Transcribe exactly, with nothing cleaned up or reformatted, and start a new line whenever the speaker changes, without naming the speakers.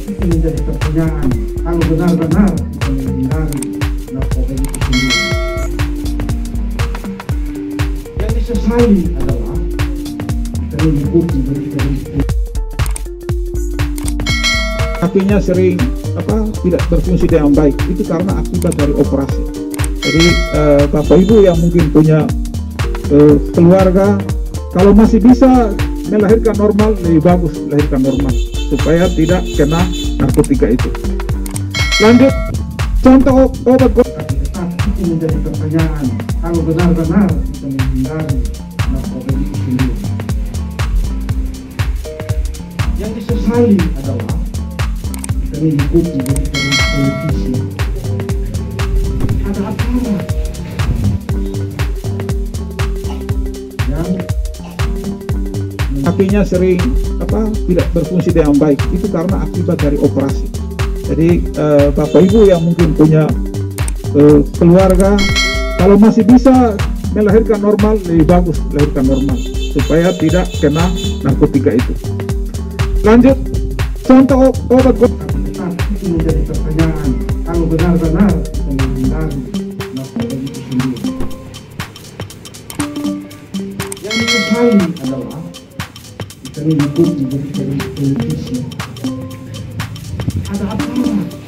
itu menjadi pertanyaan. Kalau benar-benar kita menghindari narkoba itu sendiri, yang disesali adalah kita mengikuti berita-berita.
Kakinya sering apa tidak berfungsi dengan baik, itu karena akibat dari operasi. Jadi eh, Bapak Ibu yang mungkin punya eh, keluarga, kalau masih bisa melahirkan normal, lebih bagus melahirkan normal supaya tidak kena narkotika itu. Lanjut, contoh obat
Tapi tetap itu menjadi pertanyaan. Kalau benar-benar kita menghindari narkoba itu sendiri, yang disesali adalah kita mengikuti berita-berita televisi. Ada acara yang
kakinya sering apa tidak berfungsi dengan baik, itu karena akibat dari operasi. Jadi eh, Bapak Ibu yang mungkin punya eh, keluarga, kalau masih bisa melahirkan normal, lebih bagus melahirkan normal supaya tidak kena narkotika itu. Lanjut, contoh obat
tapi tetap itu menjadi pertanyaan. Kalau benar-benar kita menghindari narkoba itu sendiri, yang disesali adalah kita mengikuti berita-berita televisi. Ada acara